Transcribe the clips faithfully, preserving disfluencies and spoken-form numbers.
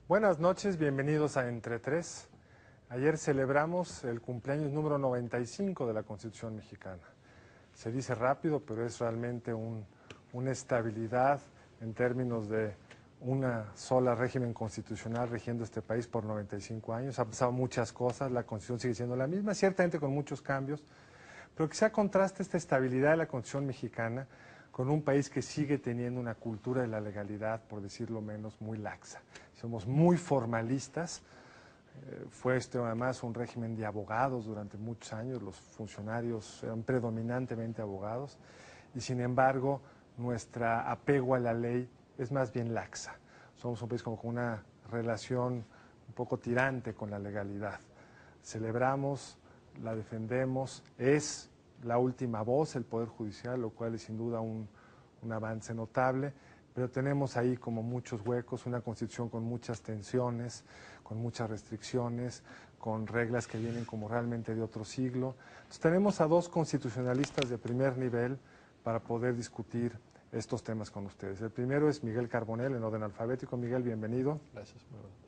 Buenas noches, bienvenidos a Entre Tres. Ayer celebramos el cumpleaños número noventa y cinco de la Constitución mexicana. Se dice rápido, pero es realmente un, una estabilidad en términos de una sola régimen constitucional rigiendo este país por noventa y cinco años. Ha pasado muchas cosas, la Constitución sigue siendo la misma, ciertamente con muchos cambios, pero quizá contraste esta estabilidad de la Constitución mexicana con un país que sigue teniendo una cultura de la legalidad, por decirlo menos, muy laxa. Somos muy formalistas. Eh, fue este además un régimen de abogados durante muchos años, los funcionarios eran predominantemente abogados, y sin embargo nuestro apego a la ley es más bien laxa. Somos un país como con una relación un poco tirante con la legalidad. Celebramos, la defendemos, es la última voz el Poder Judicial, lo cual es sin duda un, un avance notable, pero tenemos ahí como muchos huecos, una Constitución con muchas tensiones, con muchas restricciones, con reglas que vienen como realmente de otro siglo. Entonces tenemos a dos constitucionalistas de primer nivel para poder discutir estos temas con ustedes. El primero es Miguel Carbonell, en orden alfabético. Miguel, bienvenido. Gracias.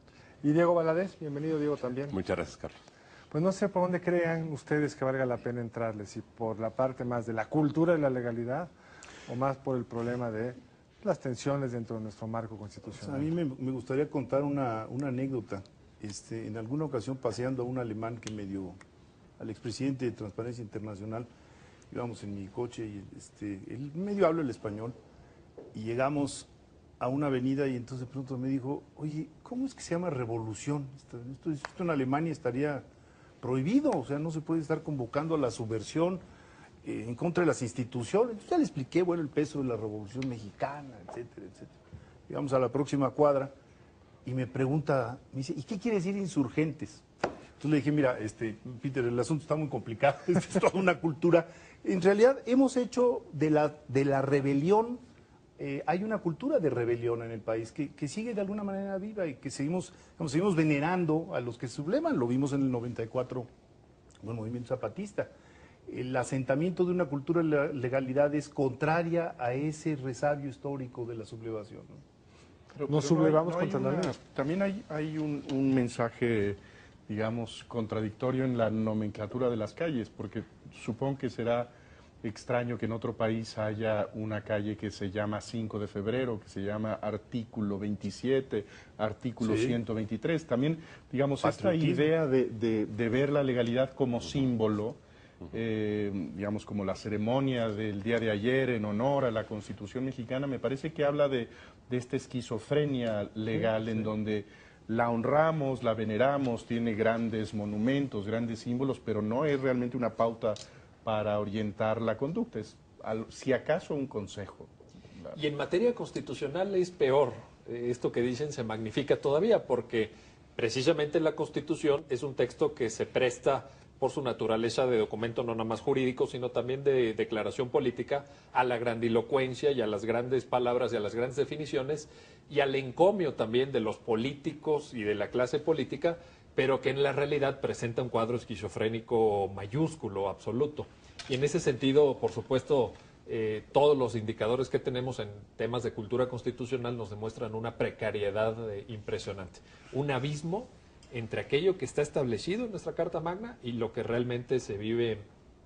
Y Diego Valadez, bienvenido, Diego, también. Muchas gracias, Carlos. Pues no sé por dónde crean ustedes que valga la pena entrarles, si por la parte más de la cultura de la legalidad o más por el problema de las tensiones dentro de nuestro marco constitucional. A mí me, me gustaría contar una, una anécdota. Este, en alguna ocasión, paseando a un alemán que me dio, al expresidente de Transparencia Internacional, íbamos en mi coche y este, él medio habla el español, y llegamos a una avenida y entonces de pronto me dijo, oye, ¿cómo es que se llama revolución? Esto, esto, esto en Alemania estaría prohibido, o sea, no se puede estar convocando a la subversión eh, en contra de las instituciones. Entonces ya le expliqué, bueno, el peso de la Revolución Mexicana, etcétera, etcétera. Llegamos a la próxima cuadra y me pregunta, me dice, ¿y qué quiere decir insurgentes? Entonces le dije, mira, este, Peter, el asunto está muy complicado, es toda una cultura. En realidad hemos hecho de la, de la rebelión, eh, hay una cultura de rebelión en el país que, que sigue de alguna manera viva y que seguimos, digamos, seguimos venerando a los que sublevan. Lo vimos en el noventa y cuatro con el movimiento zapatista. El asentamiento de una cultura de la legalidad es contraria a ese resabio histórico de la sublevación, ¿no? Pero, Nos pero sublevamos no hay, no contra hay la una, ley. También hay, hay un, un mensaje, digamos, contradictorio en la nomenclatura de las calles, porque supongo que será extraño que en otro país haya una calle que se llama cinco de febrero, que se llama artículo veintisiete, artículo Sí. ciento veintitrés. También, digamos, esta Patriotismo. idea de, de, de ver la legalidad como símbolo, eh, digamos, como la ceremonia del día de ayer en honor a la Constitución mexicana, me parece que habla de, de esta esquizofrenia legal Sí, sí. en donde la honramos, la veneramos, tiene grandes monumentos, grandes símbolos, pero no es realmente una pauta para orientar la conducta, es al, si acaso un consejo. Y en materia constitucional es peor. Eh, Esto que dicen se magnifica todavía porque precisamente la Constitución es un texto que se presta por su naturaleza de documento no nada más jurídico, sino también de declaración política, a la grandilocuencia y a las grandes palabras y a las grandes definiciones y al encomio también de los políticos y de la clase política, pero que en la realidad presenta un cuadro esquizofrénico mayúsculo, absoluto. Y en ese sentido, por supuesto, eh, todos los indicadores que tenemos en temas de cultura constitucional nos demuestran una precariedad eh, impresionante, un abismo entre aquello que está establecido en nuestra Carta Magna y lo que realmente se vive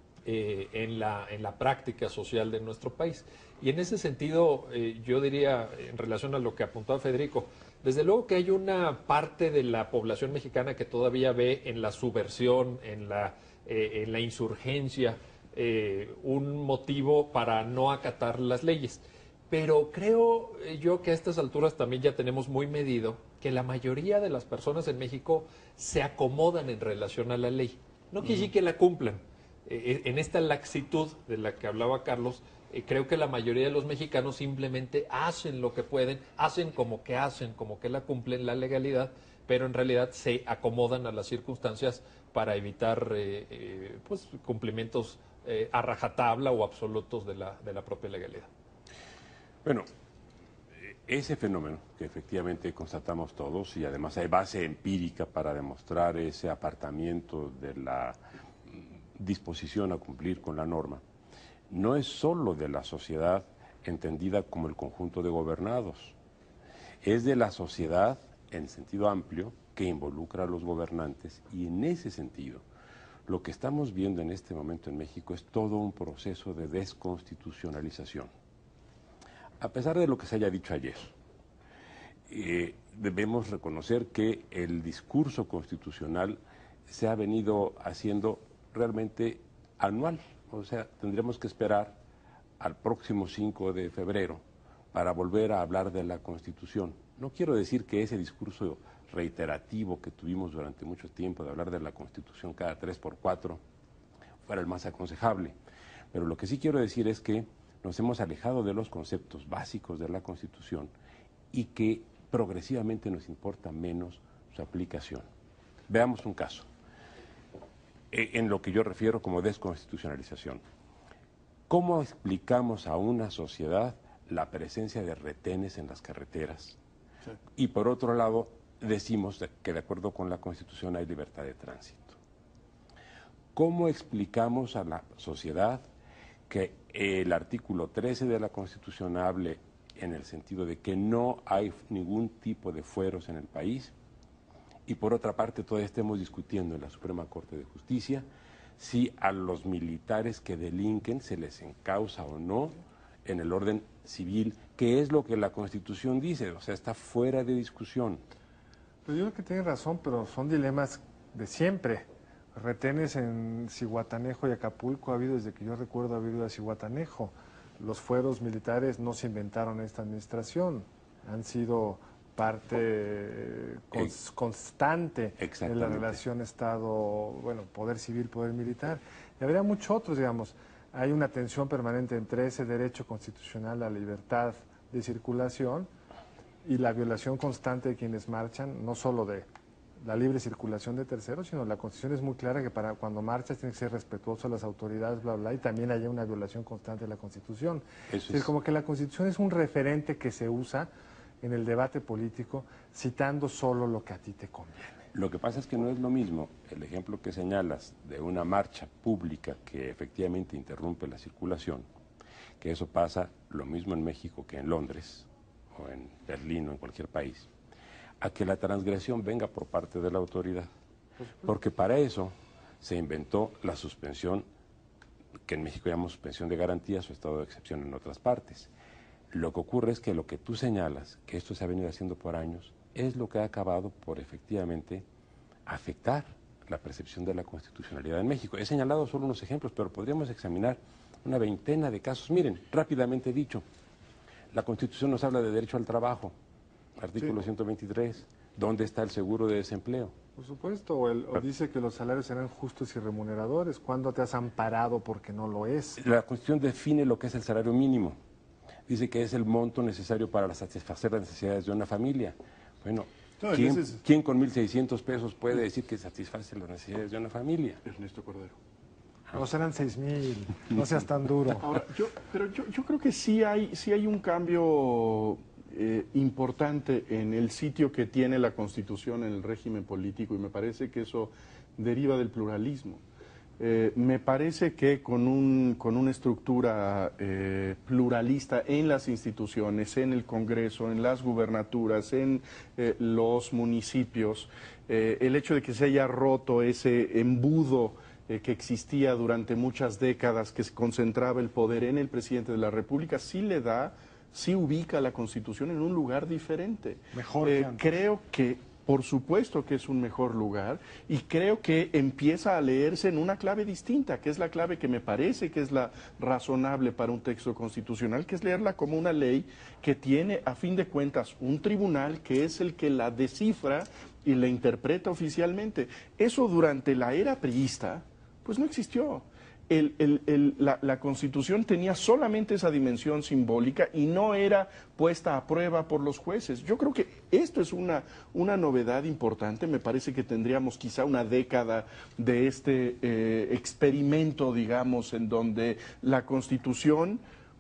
eh, en, la, en la práctica social de nuestro país. Y en ese sentido, eh, yo diría, en relación a lo que apuntaba Federico, desde luego que hay una parte de la población mexicana que todavía ve en la subversión, en la, eh, en la insurgencia, eh, un motivo para no acatar las leyes. Pero creo yo que a estas alturas también ya tenemos muy medido que la mayoría de las personas en México se acomodan en relación a la ley. No quiere decir que la cumplan. Eh, en esta laxitud de la que hablaba Carlos, eh, creo que la mayoría de los mexicanos simplemente hacen lo que pueden, hacen como que hacen, como que la cumplen la legalidad, pero en realidad se acomodan a las circunstancias para evitar eh, eh, pues, cumplimientos eh, a rajatabla o absolutos de la, de la propia legalidad. Bueno, ese fenómeno que efectivamente constatamos todos y además hay base empírica para demostrar ese apartamiento de la disposición a cumplir con la norma, no es solo de la sociedad entendida como el conjunto de gobernados, es de la sociedad en sentido amplio que involucra a los gobernantes, y en ese sentido lo que estamos viendo en este momento en México es todo un proceso de desconstitucionalización. A pesar de lo que se haya dicho ayer, eh, debemos reconocer que el discurso constitucional se ha venido haciendo realmente anual. O sea, tendremos que esperar al próximo cinco de febrero para volver a hablar de la Constitución. No quiero decir que ese discurso reiterativo que tuvimos durante mucho tiempo de hablar de la Constitución cada tres por cuatro fuera el más aconsejable, pero lo que sí quiero decir es que nos hemos alejado de los conceptos básicos de la Constitución y que progresivamente nos importa menos su aplicación. Veamos un caso, en lo que yo refiero como desconstitucionalización. ¿Cómo explicamos a una sociedad la presencia de retenes en las carreteras? Sí. Y por otro lado, decimos que de acuerdo con la Constitución hay libertad de tránsito. ¿Cómo explicamos a la sociedad que el artículo trece de la Constitución hable en el sentido de que no hay ningún tipo de fueros en el país? Y por otra parte, todavía estemos discutiendo en la Suprema Corte de Justicia si a los militares que delinquen se les encausa o no en el orden civil, que es lo que la Constitución dice, o sea, está fuera de discusión. Pues yo creo que tiene razón, pero son dilemas de siempre. Retenes en Zihuatanejo y Acapulco ha habido desde que yo recuerdo haber ido a Zihuatanejo. Los fueros militares no se inventaron en esta administración, han sido parte cons constante de la relación Estado, bueno, poder civil, poder militar. Y habría muchos otros, digamos. Hay una tensión permanente entre ese derecho constitucional a la libertad de circulación y la violación constante de quienes marchan, no solo de la libre circulación de terceros, sino la Constitución es muy clara que para cuando marchas tienes que ser respetuoso a las autoridades, bla, bla, y también hay una violación constante de la Constitución. Eso es decir, como que la Constitución es un referente que se usa en el debate político citando solo lo que a ti te conviene. Lo que pasa es que no es lo mismo el ejemplo que señalas de una marcha pública que efectivamente interrumpe la circulación, que eso pasa lo mismo en México que en Londres, o en Berlín o en cualquier país, a que la transgresión venga por parte de la autoridad. Porque para eso se inventó la suspensión, que en México llamamos suspensión de garantías o estado de excepción en otras partes. Lo que ocurre es que lo que tú señalas, que esto se ha venido haciendo por años, es lo que ha acabado por efectivamente afectar la percepción de la constitucionalidad en México. He señalado solo unos ejemplos, pero podríamos examinar una veintena de casos. Miren, rápidamente dicho, la Constitución nos habla de derecho al trabajo, artículo sí. ciento veintitrés. ¿Dónde está el seguro de desempleo? Por supuesto, o, el, o dice que los salarios serán justos y remuneradores. ¿Cuándo te has amparado porque no lo es? La Constitución define lo que es el salario mínimo. Dice que es el monto necesario para satisfacer las necesidades de una familia. Bueno, no, ¿quién, es... ¿quién con mil seiscientos pesos puede decir que satisface las necesidades de una familia? Ernesto Cordero. No serán seis mil, no seas tan duro. Ahora, yo, pero yo, yo creo que sí hay, sí hay un cambio eh, importante en el sitio que tiene la Constitución en el régimen político, y me parece que eso deriva del pluralismo. Eh, me parece que con, un, con una estructura eh, pluralista en las instituciones, en el Congreso, en las gubernaturas, en eh, los municipios, eh, el hecho de que se haya roto ese embudo eh, que existía durante muchas décadas, que se concentraba el poder en el presidente de la República, sí le da, sí ubica a la Constitución en un lugar diferente. Mejor eh, que antes. Creo que... Por supuesto que es un mejor lugar, y creo que empieza a leerse en una clave distinta, que es la clave que me parece que es la razonable para un texto constitucional, que es leerla como una ley que tiene, a fin de cuentas, un tribunal que es el que la descifra y la interpreta oficialmente. Eso durante la era priista, pues no existió. El, el, el, la, la Constitución tenía solamente esa dimensión simbólica y no era puesta a prueba por los jueces. Yo creo que esto es una, una novedad importante. Me parece que tendríamos quizá una década de este eh, experimento, digamos, en donde la Constitución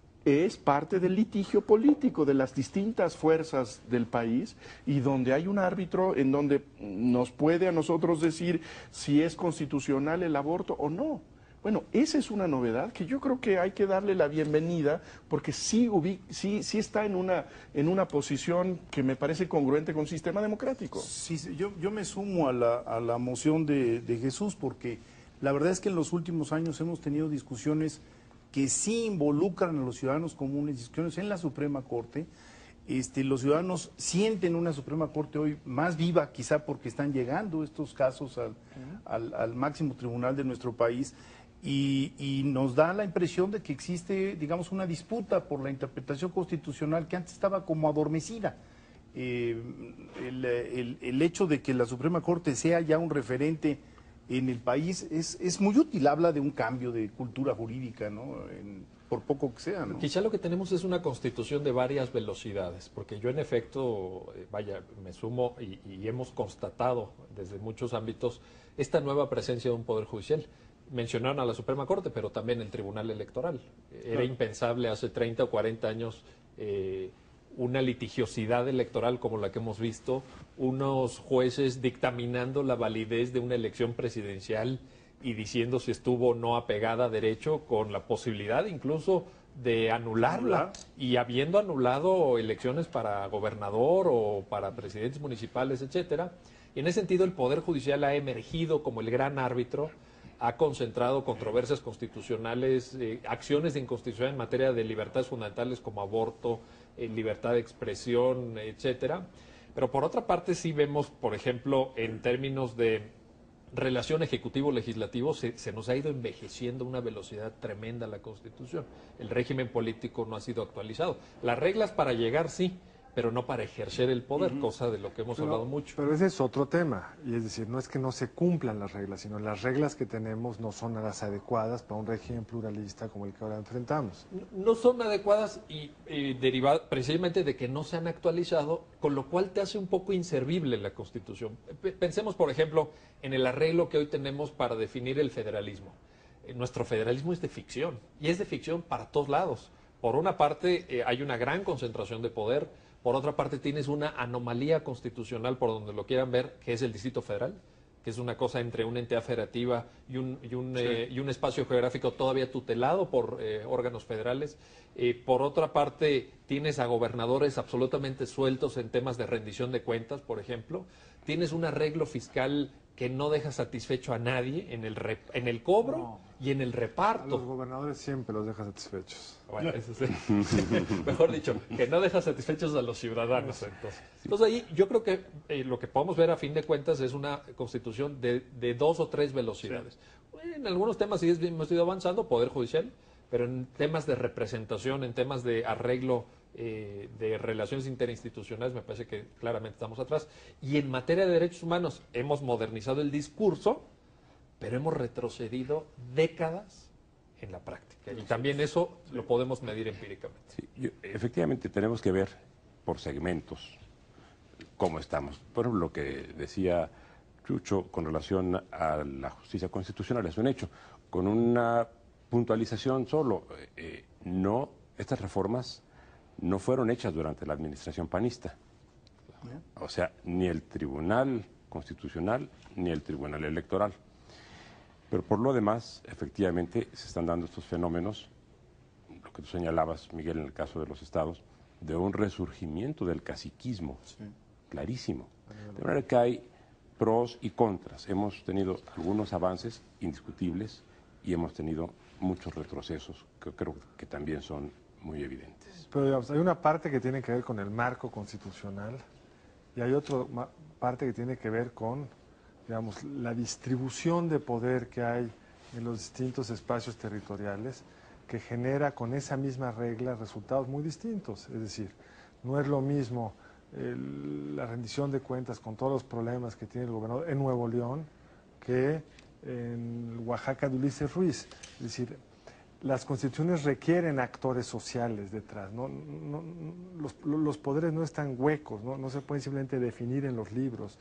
es parte del litigio político de las distintas fuerzas del país, y donde hay un árbitro en donde nos puede a nosotros decir si es constitucional el aborto o no. Bueno, esa es una novedad que yo creo que hay que darle la bienvenida porque sí, ubi- sí, sí está en una, en una posición que me parece congruente con el sistema democrático. Sí, sí, yo, yo me sumo a la, a la moción de, de Jesús porque la verdad es que en los últimos años hemos tenido discusiones que sí involucran a los ciudadanos comunes, discusiones en la Suprema Corte. Este, los ciudadanos sienten una Suprema Corte hoy más viva, quizá porque están llegando estos casos al, al, al máximo tribunal de nuestro país. Y, y nos da la impresión de que existe, digamos, una disputa por la interpretación constitucional que antes estaba como adormecida. Eh, el, el, el hecho de que la Suprema Corte sea ya un referente en el país es, es muy útil, habla de un cambio de cultura jurídica, ¿no? En, por poco que sea, ¿no? Quizá lo que tenemos es una constitución de varias velocidades, porque yo en efecto, eh, vaya, me sumo y, y hemos constatado desde muchos ámbitos esta nueva presencia de un Poder Judicial. Mencionaron a la Suprema Corte, pero también el Tribunal Electoral. Era Claro. impensable hace treinta o cuarenta años eh, una litigiosidad electoral como la que hemos visto, unos jueces dictaminando la validez de una elección presidencial y diciendo si estuvo o no apegada a derecho, con la posibilidad incluso de anularla. Anular. Y habiendo anulado elecciones para gobernador o para presidentes municipales, etcétera. Y en ese sentido el Poder Judicial ha emergido como el gran árbitro, ha concentrado controversias constitucionales, eh, acciones de inconstitucionalidad en materia de libertades fundamentales como aborto, eh, libertad de expresión, etcétera. Pero por otra parte sí vemos, por ejemplo, en términos de relación ejecutivo-legislativo, se, se nos ha ido envejeciendo a una velocidad tremenda la Constitución. El régimen político no ha sido actualizado. Las reglas para llegar sí, pero no para ejercer el poder, cosa de lo que hemos hablado mucho. Pero ese es otro tema, y es decir, no es que no se cumplan las reglas, sino las reglas que tenemos no son las adecuadas para un régimen pluralista como el que ahora enfrentamos. No son adecuadas y, y derivadas precisamente de que no se han actualizado, con lo cual te hace un poco inservible la Constitución. P- Pensemos, por ejemplo, en el arreglo que hoy tenemos para definir el federalismo. Eh, Nuestro federalismo es de ficción, y es de ficción para todos lados. Por una parte, eh, hay una gran concentración de poder. Por otra parte, tienes una anomalía constitucional, por donde lo quieran ver, que es el Distrito Federal, que es una cosa entre una entidad federativa y un, y un, Sí. eh, y un espacio geográfico todavía tutelado por eh, órganos federales. Eh, por otra parte, tienes a gobernadores absolutamente sueltos en temas de rendición de cuentas, por ejemplo. Tienes un arreglo fiscal que no deja satisfecho a nadie en el, rep- en el cobro No. y en el A los reparto. gobernadores siempre los deja satisfechos. Bueno, eso sí. Mejor dicho, que no deja satisfechos a los ciudadanos. Entonces, entonces ahí yo creo que eh, lo que podemos ver a fin de cuentas es una constitución de, de dos o tres velocidades. En algunos temas sí es- hemos ido avanzando, Poder Judicial, pero en temas de representación, en temas de arreglo eh, de relaciones interinstitucionales, me parece que claramente estamos atrás. Y en materia de derechos humanos hemos modernizado el discurso, pero hemos retrocedido décadas en la práctica. Y también eso lo podemos medir empíricamente. Sí, yo- efectivamente tenemos que ver por segmentos cómo estamos. Por ejemplo, lo que decía Chucho con relación a la justicia constitucional es un hecho. Con una puntualización solo, eh, no, estas reformas no fueron hechas durante la administración panista. O sea, ni el Tribunal Constitucional ni el Tribunal Electoral. Pero por lo demás, efectivamente, se están dando estos fenómenos, lo que tú señalabas, Miguel, en el caso de los estados, de un resurgimiento del caciquismo, clarísimo. De manera que hay pros y contras. Hemos tenido algunos avances indiscutibles y hemos tenido muchos retrocesos que creo que también son muy evidentes. Pero digamos, hay una parte que tiene que ver con el marco constitucional y hay otra parte que tiene que ver con, digamos, la distribución de poder que hay en los distintos espacios territoriales que genera con esa misma regla resultados muy distintos. Es decir, no es lo mismo el, la rendición de cuentas con todos los problemas que tiene el gobernador en Nuevo León que en Oaxaca de Ulises Ruiz. Es decir, las constituciones requieren actores sociales detrás. ¿no? No, no, los, los poderes no están huecos, ¿no? no se pueden simplemente definir en los libros.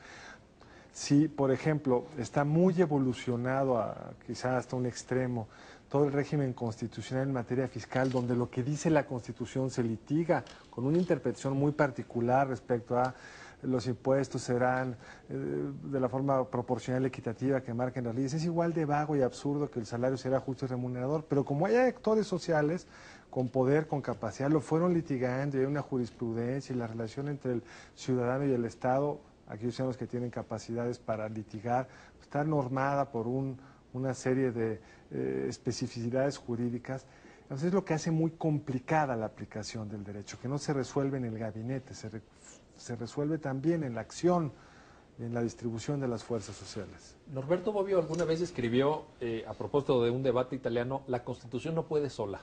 Si, por ejemplo, está muy evolucionado, a, quizá hasta un extremo, todo el régimen constitucional en materia fiscal, donde lo que dice la Constitución se litiga con una interpretación muy particular respecto a los impuestos serán eh, de la forma proporcional y equitativa que marquen las leyes. Es igual de vago y absurdo que el salario será justo y remunerador, pero como hay actores sociales con poder, con capacidad, lo fueron litigando y hay una jurisprudencia y la relación entre el ciudadano y el Estado, aquellos ciudadanos que tienen capacidades para litigar, está normada por un, una serie de eh, especificidades jurídicas. Entonces es lo que hace muy complicada la aplicación del derecho, que no se resuelve en el gabinete, se, re, se resuelve también en la acción, en la distribución de las fuerzas sociales. Norberto Bobbio alguna vez escribió, eh, a propósito de un debate italiano, la Constitución no puede sola.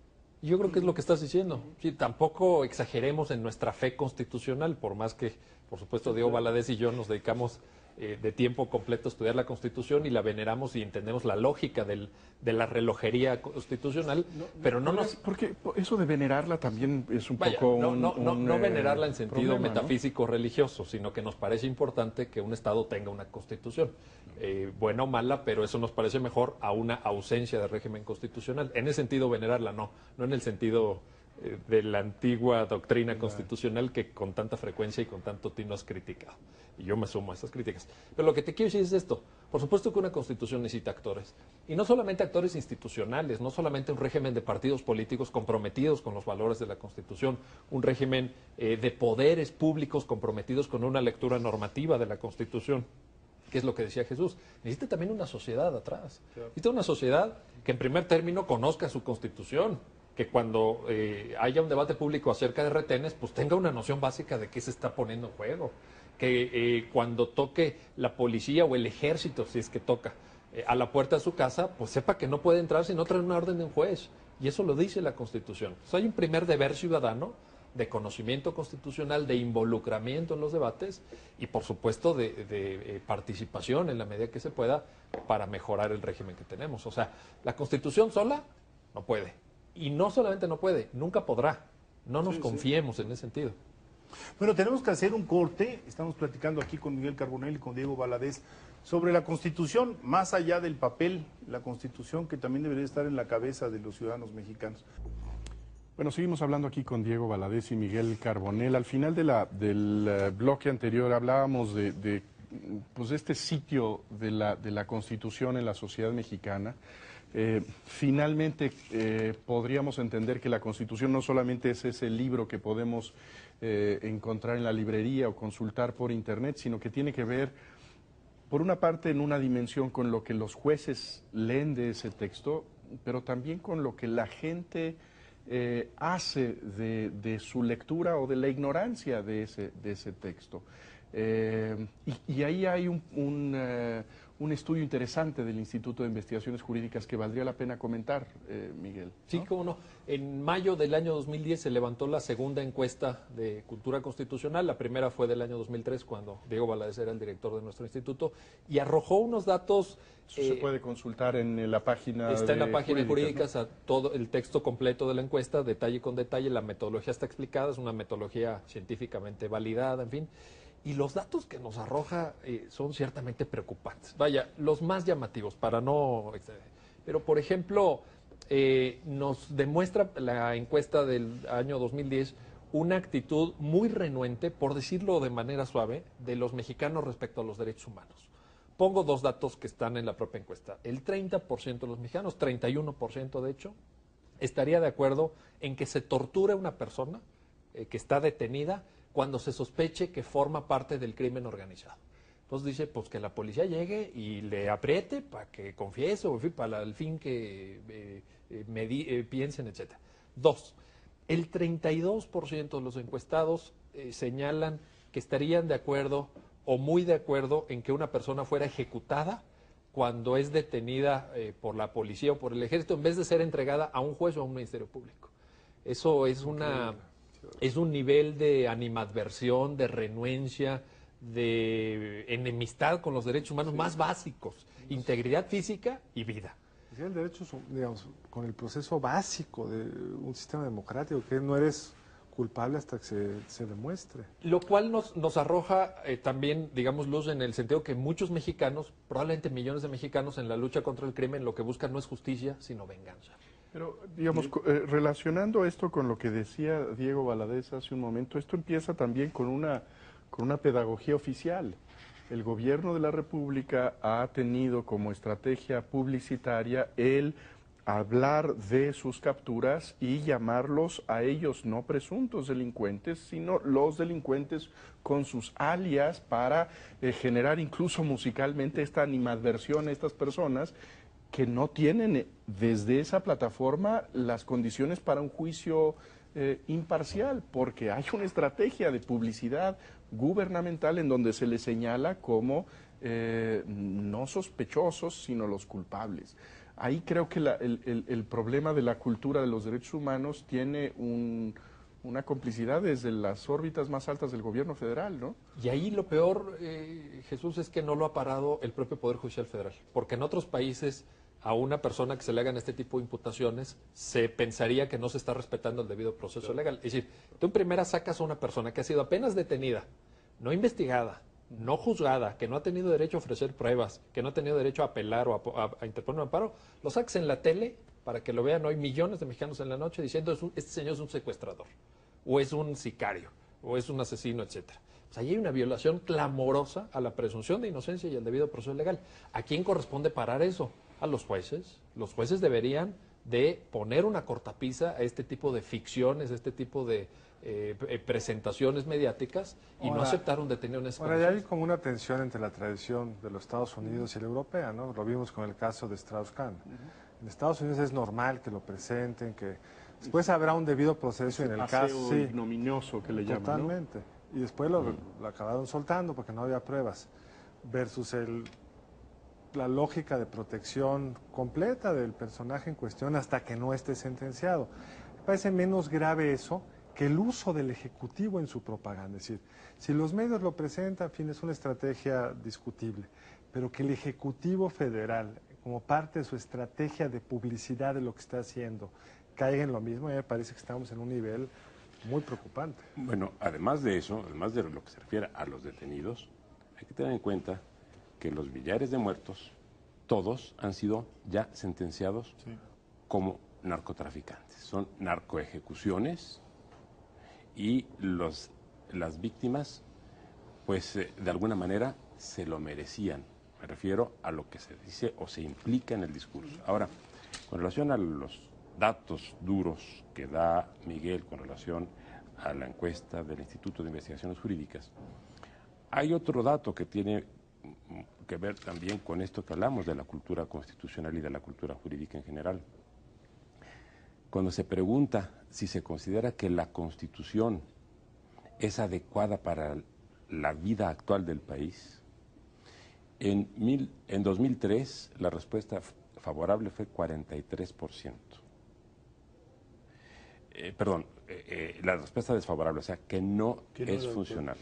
Y yo creo que es lo que estás diciendo. Sí, tampoco exageremos en nuestra fe constitucional, por más que, por supuesto, Diego Valadez y yo nos dedicamos eh, de tiempo completo a estudiar la Constitución y la veneramos y entendemos la lógica del, de la relojería constitucional, no, pero no nos... Porque eso de venerarla también es un Vaya, poco no, un, no, no, un, no eh, venerarla en sentido problema, metafísico religioso, sino que nos parece importante que un Estado tenga una Constitución. Eh, buena o mala, pero eso nos parece mejor a una ausencia de régimen constitucional. En ese sentido, venerarla no, no en el sentido eh, de la antigua doctrina constitucional que con tanta frecuencia y con tanto tino has criticado. Y yo me sumo a esas críticas. Pero lo que te quiero decir es esto. Por supuesto que una constitución necesita actores. Y no solamente actores institucionales, no solamente un régimen de partidos políticos comprometidos con los valores de la Constitución, un régimen eh, de poderes públicos comprometidos con una lectura normativa de la Constitución, que es lo que decía Jesús. Necesita también una sociedad atrás. Claro. Necesita una sociedad que en primer término conozca su Constitución, que cuando eh, haya un debate público acerca de retenes, pues tenga una noción básica de qué se está poniendo en juego. Que eh, cuando toque la policía o el ejército, si es que toca, eh, a la puerta de su casa, pues sepa que no puede entrar si no trae una orden de un juez. Y eso lo dice la Constitución. O sea, hay un primer deber ciudadano de conocimiento constitucional, de involucramiento en los debates y, por supuesto, de, de, de participación en la medida que se pueda para mejorar el régimen que tenemos. O sea, la Constitución sola no puede. Y no solamente no puede, nunca podrá. No nos sí, confiemos sí. en ese sentido. Bueno, tenemos que hacer un corte. Estamos platicando aquí con Miguel Carbonell y con Diego Valadez sobre la Constitución, más allá del papel, la Constitución que también debería estar en la cabeza de los ciudadanos mexicanos. Bueno, seguimos hablando aquí con Diego Valadez y Miguel Carbonell. Al final de la, del uh, bloque anterior hablábamos de, de pues este sitio de la, de la Constitución en la sociedad mexicana. Eh, finalmente eh, podríamos entender que la Constitución no solamente es ese libro que podemos eh, encontrar en la librería o consultar por internet, sino que tiene que ver, por una parte, en una dimensión con lo que los jueces leen de ese texto, pero también con lo que la gente Eh, hace de, de su lectura o de la ignorancia de ese, de ese texto. Eh, y, y ahí hay un, un, uh, un estudio interesante del Instituto de Investigaciones Jurídicas que valdría la pena comentar, eh, Miguel, ¿no? Sí, cómo no. En mayo del año dos mil diez se levantó la segunda encuesta de cultura constitucional. La primera fue del año dos mil tres, cuando Diego Valadez era el director de nuestro instituto, y arrojó unos datos... Eso eh, se puede consultar en la página Está de en la página de jurídicas, jurídicas, ¿no? Todo el texto completo de la encuesta, detalle con detalle, la metodología está explicada, es una metodología científicamente validada, en fin. Y los datos que nos arroja eh, son ciertamente preocupantes. Vaya, los más llamativos, para no... Pero, por ejemplo, eh, nos demuestra la encuesta del año dos mil diez una actitud muy renuente, por decirlo de manera suave, de los mexicanos respecto a los derechos humanos. Pongo dos datos que están en la propia encuesta. El treinta por ciento de los mexicanos, treinta y uno por ciento de hecho, estaría de acuerdo en que se torture a una persona eh, que está detenida cuando se sospeche que forma parte del crimen organizado. Entonces dice, pues que la policía llegue y le apriete para que confiese, o para el fin que eh, eh, medi- eh, piensen, etcétera. Dos, el treinta y dos por ciento de los encuestados eh, señalan que estarían de acuerdo o muy de acuerdo en que una persona fuera ejecutada cuando es detenida eh, por la policía o por el ejército, en vez de ser entregada a un juez o a un ministerio público. Eso es una... Es un nivel de animadversión, de renuencia, de enemistad con los derechos humanos sí. más básicos, integridad física y vida. El derecho, digamos, con el proceso básico de un sistema democrático, que no eres culpable hasta que se, se demuestre. Lo cual nos, nos arroja eh, también, digamos, luz en el sentido que muchos mexicanos, probablemente millones de mexicanos en la lucha contra el crimen, lo que buscan no es justicia, sino venganza. Pero, digamos, eh, relacionando esto con lo que decía Diego Valadez hace un momento, esto empieza también con una, con una pedagogía oficial. El gobierno de la República ha tenido como estrategia publicitaria el hablar de sus capturas y llamarlos a ellos no presuntos delincuentes, sino los delincuentes con sus alias para eh, generar incluso musicalmente esta animadversión a estas personas que no tienen eh, desde esa plataforma las condiciones para un juicio eh, imparcial, porque hay una estrategia de publicidad gubernamental en donde se les señala como eh, no sospechosos, sino los culpables. Ahí creo que la, el, el, el problema de la cultura de los derechos humanos tiene un, una complicidad desde las órbitas más altas del gobierno federal, ¿no? Y ahí lo peor, eh, Jesús, es que no lo ha parado el propio Poder Judicial Federal, porque en otros países a una persona que se le hagan este tipo de imputaciones se pensaría que no se está respetando el debido proceso legal. Es decir, tú en primera sacas a una persona que ha sido apenas detenida, no investigada, no juzgada, que no ha tenido derecho a ofrecer pruebas, que no ha tenido derecho a apelar o a, a, a interponer un amparo, lo sacas en la tele para que lo vean hoy millones de mexicanos en la noche diciendo es un, este señor es un secuestrador, o es un sicario, o es un asesino, etcétera. Pues ahí hay una violación clamorosa a la presunción de inocencia y al debido proceso legal. ¿A quién corresponde parar eso? A los jueces. Los jueces deberían de poner una cortapisa a este tipo de ficciones, a este tipo de eh, presentaciones mediáticas y ahora, no aceptar un detenido en ese Ahora, ya hay como una tensión entre la tradición de los Estados Unidos y la europea, ¿no? Lo vimos con el caso de Strauss-Kahn. Uh-huh. En Estados Unidos es normal que lo presenten, que después habrá un debido proceso. Ese en el caso sí, ignominioso que le llaman, totalmente. ¿No? Y después lo, uh-huh. lo acabaron soltando porque no había pruebas. Versus el la lógica de protección completa del personaje en cuestión hasta que no esté sentenciado. Me parece menos grave eso que el uso del Ejecutivo en su propaganda. Es decir, si los medios lo presentan, en fin, es una estrategia discutible, pero que el Ejecutivo Federal, como parte de su estrategia de publicidad de lo que está haciendo, caiga en lo mismo, a mí me parece que estamos en un nivel muy preocupante. Bueno, además de eso, además de lo que se refiere a los detenidos, hay que tener en cuenta que los millares de muertos, todos han sido ya sentenciados sí. como narcotraficantes. Son narcoejecuciones y los, las víctimas, pues eh, de alguna manera se lo merecían. Me refiero a lo que se dice o se implica en el discurso. Ahora, con relación a los datos duros que da Miguel con relación a la encuesta del Instituto de Investigaciones Jurídicas, hay otro dato que tiene que ver también con esto que hablamos de la cultura constitucional y de la cultura jurídica en general. Cuando se pregunta si se considera que la Constitución es adecuada para la vida actual del país, en, mil, en dos mil tres la respuesta favorable fue cuarenta y tres por ciento. Eh, perdón, eh, eh, la respuesta desfavorable, o sea, que no es funcional.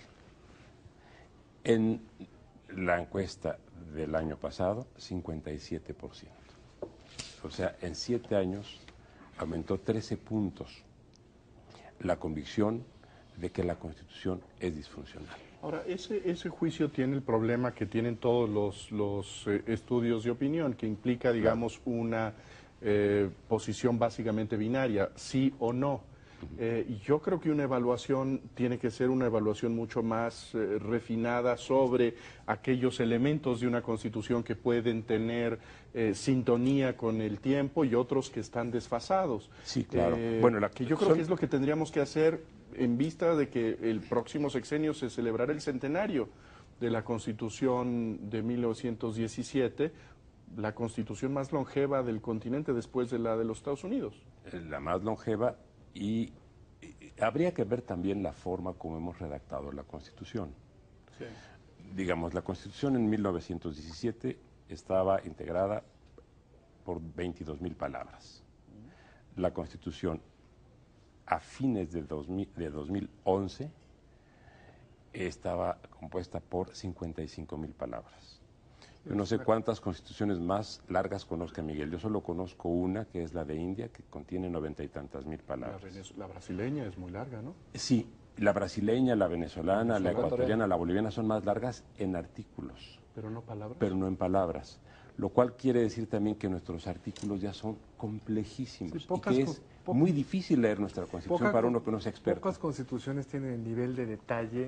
En la encuesta del año pasado, cincuenta y siete por ciento. O sea, en siete años aumentó trece puntos la convicción de que la Constitución es disfuncional. Ahora, ese, ese juicio tiene el problema que tienen todos los, los eh, estudios de opinión, que implica, digamos, claro. una eh, posición básicamente binaria, sí o no. Eh, y yo creo que una evaluación tiene que ser una evaluación mucho más eh, refinada sobre aquellos elementos de una Constitución que pueden tener eh, sintonía con el tiempo y otros que están desfasados. Sí, claro. Eh, bueno, la, que yo creo son... que es lo que tendríamos que hacer en vista de que el próximo sexenio se celebrará el centenario de la Constitución de mil novecientos diecisiete, la Constitución más longeva del continente después de la de los Estados Unidos. La más longeva. Y, y habría que ver también la forma como hemos redactado la Constitución. Sí. Digamos, la Constitución en mil novecientos diecisiete estaba integrada por veintidós mil palabras. La Constitución a fines de, dos mil, de dos mil once estaba compuesta por cincuenta y cinco mil palabras. Yo no sé cuántas constituciones más largas conozca Miguel. Yo solo conozco una, que es la de India, que contiene noventa y tantas mil palabras. La, la brasileña es muy larga, ¿no? Sí, la brasileña, la venezolana, la ecuatoriana, la boliviana son más largas en artículos. Pero no palabras. Pero no en palabras. Lo cual quiere decir también que nuestros artículos ya son complejísimos. Sí, y que es muy difícil leer nuestra Constitución poca, para uno que no sea experto. Pocas constituciones tienen el nivel de detalle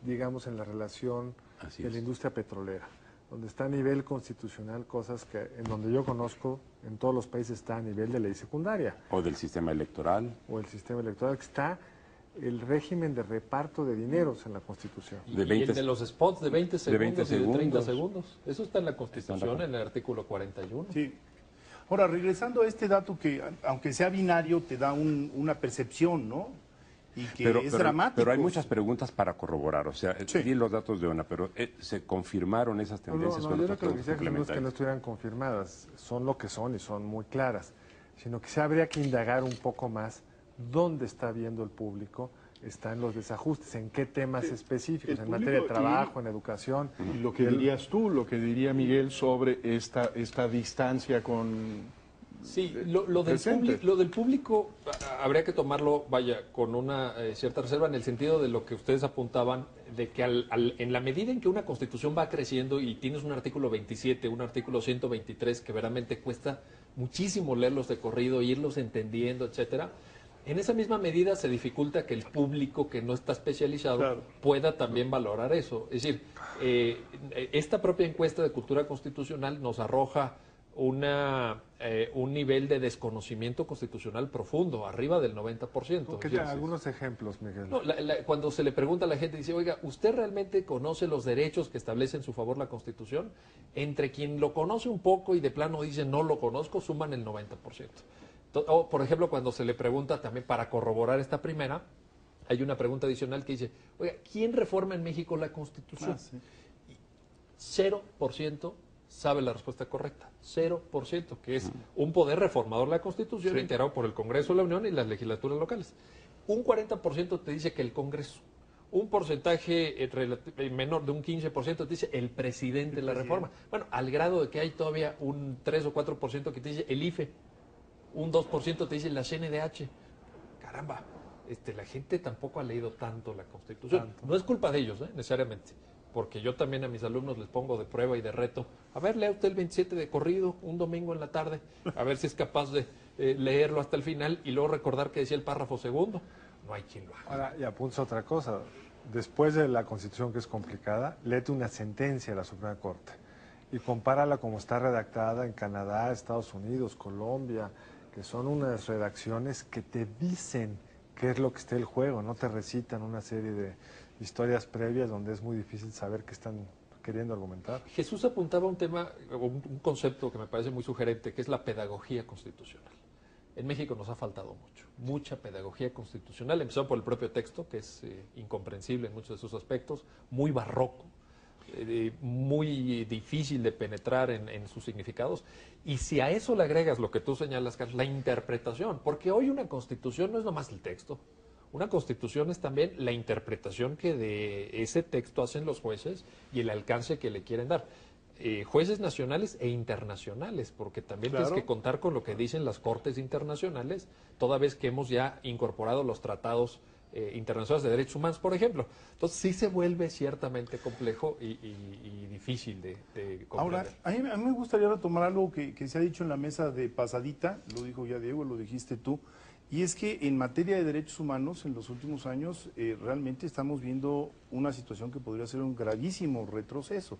digamos, en la relación Así de es. la industria petrolera, donde está a nivel constitucional cosas que en donde yo conozco en todos los países está a nivel de ley secundaria O del sistema electoral. o el sistema electoral, que está el régimen de reparto de dineros en la Constitución. Y, De y veinte el de los spots de veinte segundos veinte y de treinta segundos. segundos. Eso está en la Constitución, Está en la- en el artículo cuarenta y uno. Sí. Ahora, regresando a este dato que, aunque sea binario, te da un- una percepción, ¿no? Y que Pero, es pero- dramático. pero hay muchas preguntas para corroborar. O sea, Sí. di los datos de una, pero eh, ¿se confirmaron esas No, no, tendencias no, con yo otras lo que preguntas decía Jesús no es que no complementarias? estuvieran confirmadas, son lo que son y son muy claras, sino que se habría que indagar un poco más dónde está viendo el público, está en los desajustes, en qué temas específicos, el en materia de público trabajo, en educación. Y lo que dirías tú, lo que diría Miguel sobre esta, esta distancia con... Sí, lo, lo del presente. público, lo del público a- habría que tomarlo, vaya, con una eh, cierta reserva en el sentido de lo que ustedes apuntaban, de que al- al- en la medida en que una constitución va creciendo y tienes un artículo veintisiete, un artículo ciento veintitrés, que verdaderamente cuesta muchísimo leerlos de corrido, irlos entendiendo, etcétera, en esa misma medida se dificulta que el público que no está especializado Claro. pueda también valorar eso. Es decir, eh, esta propia encuesta de cultura constitucional nos arroja una, eh, un nivel de desconocimiento constitucional profundo, arriba del noventa por ciento. ¿Qué Es decir, tal? Algunos ejemplos, Miguel. no, la- la- cuando se le pregunta a la gente, dice, oiga, ¿usted realmente conoce los derechos que establece en su favor la Constitución? Entre quien lo conoce un poco y de plano dice no lo conozco, suman el noventa por ciento. To- O, por ejemplo, cuando se le pregunta también para corroborar esta primera, hay una pregunta adicional que dice, oiga, ¿quién reforma en México la Constitución? Ah, sí. Cero por ciento sabe la respuesta correcta. Cero por ciento, que es un poder reformador de la Constitución integrado por el Congreso de la Unión y las legislaturas locales. Un cuarenta por ciento te dice que el Congreso. Un porcentaje eh, relati- eh, menor de un quince por ciento te dice el presidente de la reforma. Bueno, al grado de que hay todavía un tres o cuatro por ciento que te dice el I F E. Un dos por ciento te dice la C N D H. Caramba, este, la gente tampoco ha leído tanto la Constitución. No es culpa de ellos, ¿eh? necesariamente, porque yo también a mis alumnos les pongo de prueba y de reto. A ver, lea usted el veintisiete de corrido, un domingo en la tarde, a ver si es capaz de eh, leerlo hasta el final y luego recordar que decía el párrafo segundo. No hay quien lo haga. Ahora, y apunta otra cosa. Después de la Constitución, que es complicada, léete una sentencia de la Suprema Corte y compárala como está redactada en Canadá, Estados Unidos, Colombia, que son unas redacciones que te dicen qué es lo que está en el juego, no te recitan una serie de historias previas donde es muy difícil saber qué están queriendo argumentar. Jesús apuntaba un tema, un, un concepto que me parece muy sugerente, que es la pedagogía constitucional. En México nos ha faltado mucho, mucha pedagogía constitucional, empezando por el propio texto, que es eh, incomprensible en muchos de sus aspectos, muy barroco, eh, muy difícil de penetrar en, en sus significados. Y si a eso le agregas lo que tú señalas, Carlos, la interpretación, porque hoy una constitución no es nomás el texto, una constitución es también la interpretación que de ese texto hacen los jueces y el alcance que le quieren dar. Eh, jueces nacionales e internacionales, porque también Claro. tienes que contar con lo que dicen las cortes internacionales, toda vez que hemos ya incorporado los tratados eh, internacionales de derechos humanos, por ejemplo. Entonces sí se vuelve ciertamente complejo y, y- y difícil de, de Ahora, comprender. a mí, a mí me gustaría retomar algo que, que se ha dicho en la mesa de pasadita, lo dijo ya Diego, lo dijiste tú, y es que en materia de derechos humanos, en los últimos años, eh, realmente estamos viendo una situación que podría ser un gravísimo retroceso.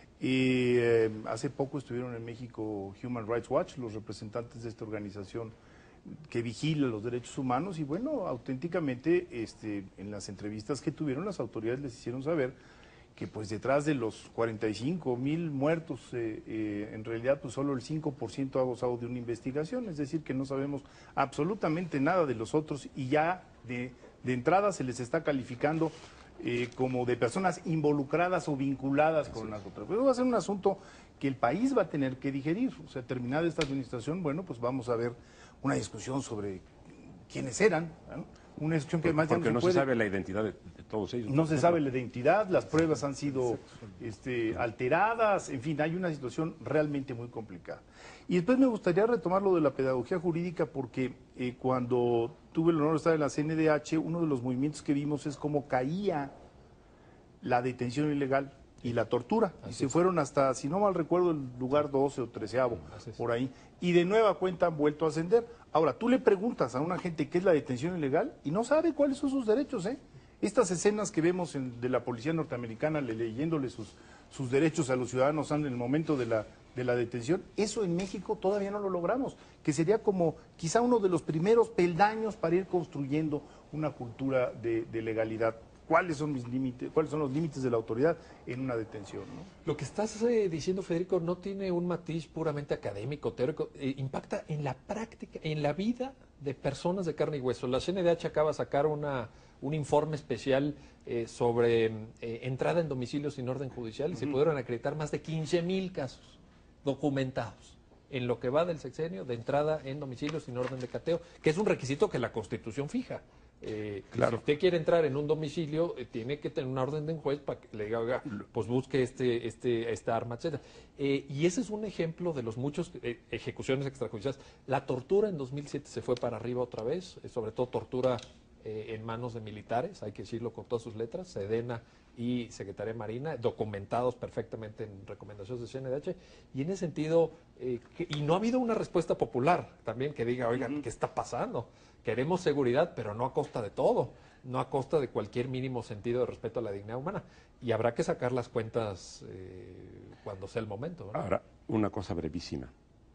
Y eh, hace poco estuvieron en México Human Rights Watch, los representantes de esta organización que vigila los derechos humanos, y bueno, auténticamente este, en las entrevistas que tuvieron las autoridades les hicieron saber que pues detrás de los cuarenta y cinco mil muertos, eh, eh, en realidad pues solo el cinco por ciento ha gozado de una investigación, es decir, que no sabemos absolutamente nada de los otros y ya de, de entrada se les está calificando eh, como de personas involucradas o vinculadas con las otras. Pero va a ser un asunto que el país va a tener que digerir, o sea, terminada esta administración, bueno, pues vamos a ver una discusión sobre quiénes eran, ¿no? Una discusión que además ya Porque no se puede- sabe la identidad de, de todos ellos. no se sabe la identidad, las pruebas han sido este, alteradas, en fin, hay una situación realmente muy complicada. Y después me gustaría retomar lo de la pedagogía jurídica porque eh, cuando tuve el honor de estar en la C N D H, uno de los movimientos que vimos es cómo caía la detención ilegal y la tortura. Y se fueron hasta, si no mal recuerdo, el lugar doce o treceavo, por ahí. Y de nueva cuenta han vuelto a ascender. Ahora, tú le preguntas a una gente qué es la detención ilegal y no sabe cuáles son sus derechos, ¿eh? Estas escenas que vemos en- de la policía norteamericana le- leyéndole sus, sus derechos a los ciudadanos en el momento de la, de la detención, eso en México todavía no lo logramos, que sería como quizá uno de los primeros peldaños para ir construyendo una cultura de, de legalidad. ¿Cuáles son mis límites? ¿Cuáles son los límites de la autoridad en una detención? ¿no? Lo que estás eh, diciendo, Federico, no tiene un matiz puramente académico, teórico, eh, impacta en la práctica, en la vida de personas de carne y hueso. La C N D H acaba de sacar una, un informe especial eh, sobre eh, entrada en domicilio sin orden judicial y uh-huh. se pudieron acreditar más de quince mil casos documentados en lo que va del sexenio de entrada en domicilio sin orden de cateo, que es un requisito que la Constitución fija. Eh, claro. Si usted quiere entrar en un domicilio, eh, tiene que tener una orden de un juez para que le diga, oiga, pues busque este, este, esta arma, etcétera. Eh, y ese es un ejemplo de los muchos eh, ejecuciones extrajudiciales. La tortura en dos mil siete se fue para arriba otra vez, eh, sobre todo tortura eh, en manos de militares, hay que decirlo con todas sus letras, Sedena y Secretaría de Marina, documentados perfectamente en recomendaciones de C N D H, y en ese sentido, eh, que, y no ha habido una respuesta popular también que diga, oiga, ¿qué está pasando? Queremos seguridad, pero no a costa de todo, no a costa de cualquier mínimo sentido de respeto a la dignidad humana. Y habrá que sacar las cuentas eh, cuando sea el momento, ¿no? Ahora, una cosa brevísima,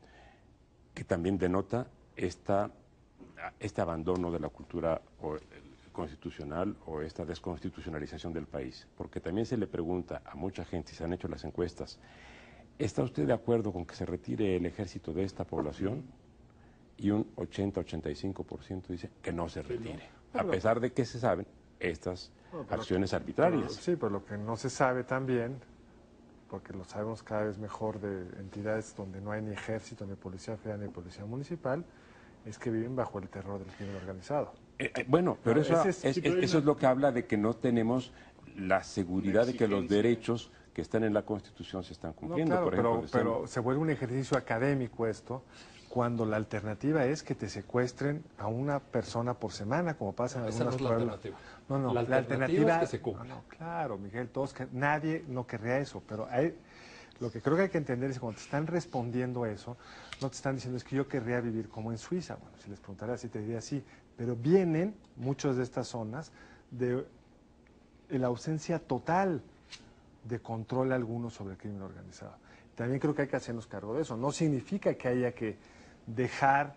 que también denota esta, este abandono de la cultura o, constitucional o esta desconstitucionalización del país. Porque también se le pregunta a mucha gente, y se han hecho las encuestas, ¿está usted de acuerdo con que se retire el ejército de esta población? Y un ochenta a ochenta y cinco por ciento dice que no se retire, a pesar de que se saben estas bueno, acciones arbitrarias. Pero, sí, pero lo que no se sabe también, porque lo sabemos cada vez mejor de entidades donde no hay ni ejército, ni policía federal, ni policía municipal, es que viven bajo el terror del crimen organizado. Eh, eh, bueno, pero, no, eso, es, es, es, eso es lo que habla de que no tenemos la seguridad de que los derechos que están en la Constitución se están cumpliendo. No, claro, por ejemplo, pero, están... pero se vuelve un ejercicio académico esto, cuando la alternativa es que te secuestren a una persona por semana, como pasa en algunas no pueblos. No, no, la, la alternativa, la alternativa es que se cumpla. No, no, claro, Miguel, todos que, nadie no querría eso, pero hay, lo que creo que hay que entender es que cuando te están respondiendo eso, no te están diciendo es que yo querría vivir como en Suiza. Bueno, si les preguntara así, te diría sí, pero vienen muchas de estas zonas de, de la ausencia total de control alguno sobre el crimen organizado. También creo que hay que hacernos cargo de eso. No significa que haya que dejar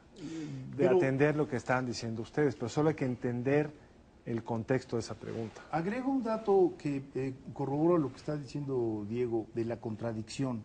de pero, atender lo que estaban diciendo ustedes, pero solo hay que entender el contexto de esa pregunta. Agrego un dato que eh, corrobora lo que está diciendo Diego de la contradicción.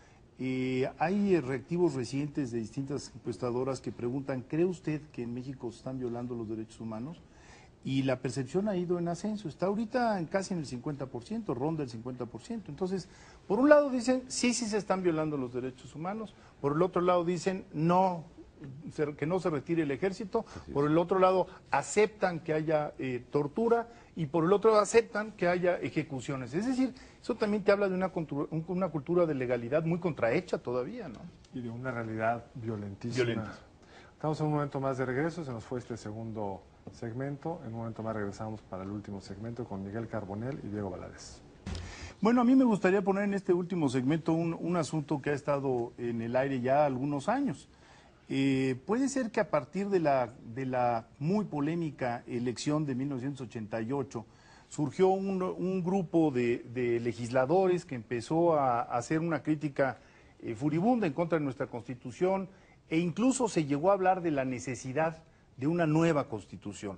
Eh, hay reactivos recientes de distintas encuestadoras que preguntan, ¿cree usted que en México se están violando los derechos humanos? Y la percepción ha ido en ascenso, está ahorita en casi en el cincuenta por ciento, ronda el cincuenta por ciento. Entonces, por un lado dicen, sí, sí se están violando los derechos humanos, por el otro lado dicen, no, que no se retire el ejército, por el otro lado aceptan que haya eh, tortura y por el otro lado aceptan que haya ejecuciones. Es decir, eso también te habla de una, una cultura de legalidad muy contrahecha todavía, ¿no? Y de una realidad violentísima. Violenta. Estamos en un momento más de regreso, se nos fue este segundo segmento. En un momento más regresamos para el último segmento con Miguel Carbonell y Diego Valadez. Bueno, a mí me gustaría poner en este último segmento un, un asunto que ha estado en el aire ya algunos años. Eh, puede ser que a partir de la, de la muy polémica elección de mil novecientos ochenta y ocho surgió un, un grupo de, de legisladores que empezó a, a hacer una crítica eh, furibunda en contra de nuestra Constitución e incluso se llegó a hablar de la necesidad de una nueva Constitución.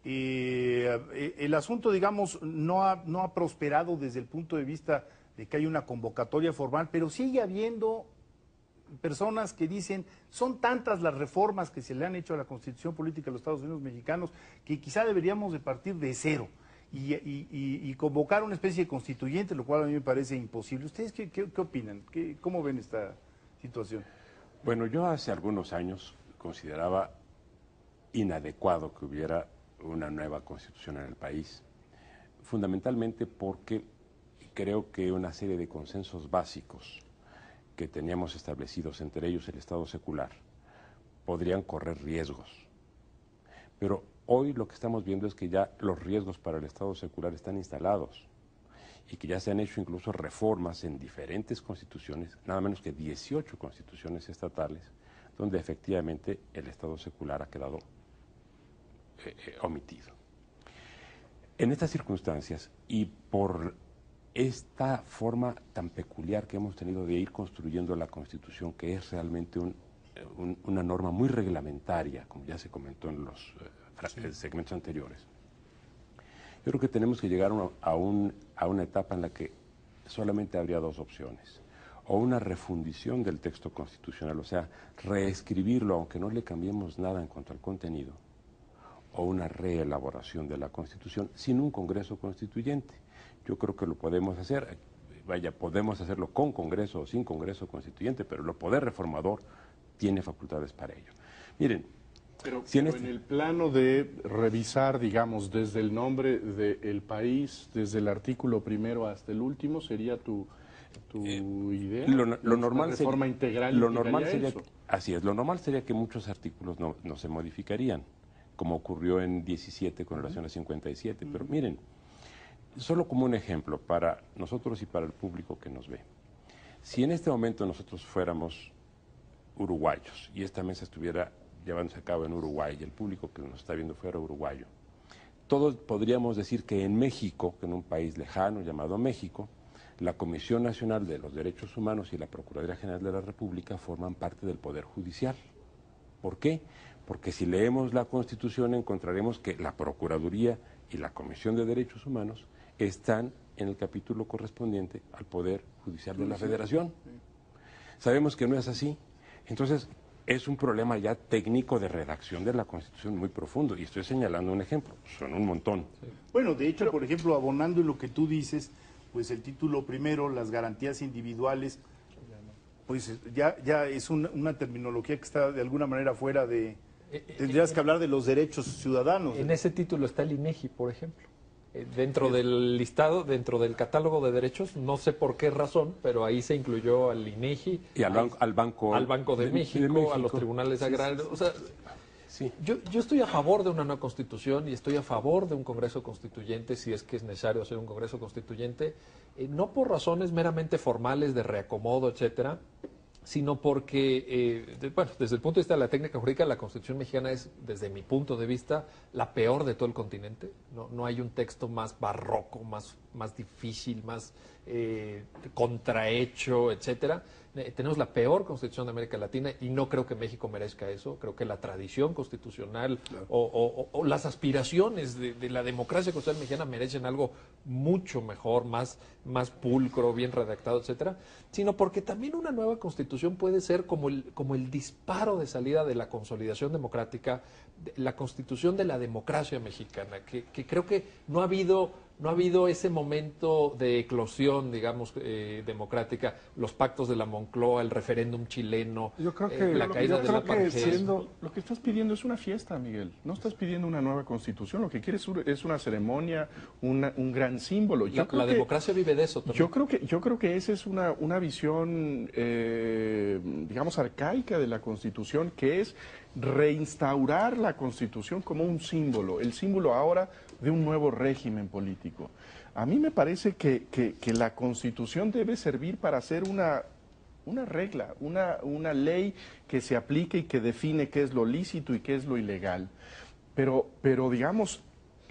Eh, el asunto, digamos, no ha, no ha prosperado desde el punto de vista de que hay una convocatoria formal, pero sigue habiendo personas que dicen, son tantas las reformas que se le han hecho a la Constitución Política de los Estados Unidos Mexicanos que quizá deberíamos de partir de cero y, y, y, y convocar una especie de constituyente, lo cual a mí me parece imposible. ¿Ustedes qué, qué, qué opinan? ¿Qué, ¿Cómo ven esta situación? Bueno, yo hace algunos años consideraba inadecuado que hubiera una nueva Constitución en el país, fundamentalmente porque creo que una serie de consensos básicos que teníamos establecidos, entre ellos el Estado secular, podrían correr riesgos. Pero hoy lo que estamos viendo es que ya los riesgos para el Estado secular están instalados y que ya se han hecho incluso reformas en diferentes constituciones, nada menos que dieciocho constituciones estatales, donde efectivamente el Estado secular ha quedado eh, eh, omitido. En estas circunstancias y por esta forma tan peculiar que hemos tenido de ir construyendo la Constitución, que es realmente un, un, una norma muy reglamentaria, como ya se comentó en los eh, sí. segmentos anteriores, yo creo que tenemos que llegar a, a, un, a una etapa en la que solamente habría dos opciones. O una refundición del texto constitucional, o sea, reescribirlo, aunque no le cambiemos nada en cuanto al contenido, o una reelaboración de la Constitución sin un Congreso Constituyente. Yo creo que lo podemos hacer, vaya, podemos hacerlo con Congreso o sin Congreso Constituyente, pero el poder reformador tiene facultades para ello. Miren, pero, si en, pero este... en el plano de revisar, digamos, desde el nombre del país, desde el artículo primero hasta el último, ¿sería tu, tu eh, idea? Lo, lo normal reforma sería, integral lo normal sería eso. Que, así es, lo normal sería que muchos artículos no, no se modificarían, como ocurrió en diecisiete con relación a cincuenta y siete, pero miren, solo como un ejemplo para nosotros y para el público que nos ve. Si en este momento nosotros fuéramos uruguayos y esta mesa estuviera llevándose a cabo en Uruguay y el público que nos está viendo fuera uruguayo, todos podríamos decir que en México, que en un país lejano llamado México, la Comisión Nacional de los Derechos Humanos y la Procuraduría General de la República forman parte del Poder Judicial. ¿Por qué? Porque si leemos la Constitución encontraremos que la Procuraduría y la Comisión de Derechos Humanos están en el capítulo correspondiente al Poder Judicial de la Federación. Sabemos que no es así. Entonces, es un problema ya técnico de redacción de la Constitución muy profundo. Y estoy señalando un ejemplo, son un montón. Bueno, de hecho, por ejemplo, abonando en lo que tú dices, pues el título primero, las garantías individuales, pues ya, ya es una, una terminología que está de alguna manera fuera de... Tendrías que hablar de los derechos ciudadanos. En ese título está el INEGI, por ejemplo. Dentro del listado, dentro del catálogo de derechos, no sé por qué razón, pero ahí se incluyó al INEGI, y al, banco, al banco, al banco de, de, México, de México, a los tribunales agrarios. O sea, sí. yo, yo estoy a favor de una nueva constitución y estoy a favor de un Congreso Constituyente, si es que es necesario hacer un Congreso Constituyente, eh, no por razones meramente formales de reacomodo, etcétera, sino porque, eh, de, bueno, desde el punto de vista de la técnica jurídica, la Constitución mexicana es, desde mi punto de vista, la peor de todo el continente. No, no hay un texto más barroco, más, más difícil, más eh, contrahecho, etcétera. Eh, tenemos la peor Constitución de América Latina y no creo que México merezca eso. Creo que la tradición constitucional claro. o, o, o las aspiraciones de, de la democracia constitucional mexicana merecen algo mucho mejor, más, más pulcro, bien redactado, etcétera, sino porque también una nueva Constitución puede ser como el, como el disparo de salida de la consolidación democrática, de la Constitución de la democracia mexicana, que, que creo que no ha habido... No ha habido ese momento de eclosión, digamos, eh, democrática, los pactos de la Moncloa, el referéndum chileno, yo creo que, eh, la caída de la que siendo, Lo que estás pidiendo es una fiesta, Miguel. No estás pidiendo una nueva constitución. Lo que quieres es una ceremonia, una, un gran símbolo. Yo la creo la que, democracia vive de eso también. Yo creo que, yo creo que esa es una, una visión, eh, digamos, arcaica de la Constitución, que es reinstaurar la Constitución como un símbolo. El símbolo ahora de un nuevo régimen político. A mí me parece que, que, que la Constitución debe servir para hacer una, una regla, una, una ley que se aplique y que define qué es lo lícito y qué es lo ilegal. Pero, pero digamos,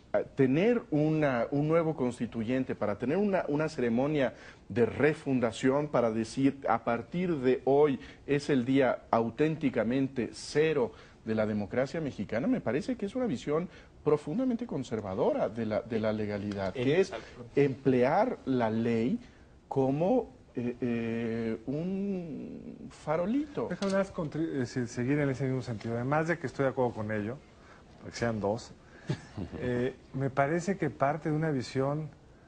tener una, un nuevo constituyente, para tener una, una ceremonia de refundación, para decir a partir de hoy es el día auténticamente cero de la democracia mexicana, me parece que es una visión profundamente conservadora de la, de la legalidad, que es emplear la ley como eh, eh, un farolito. Déjame más seguir en ese mismo sentido, además de que estoy de acuerdo con ello, que sean dos, eh, me parece que parte de una visión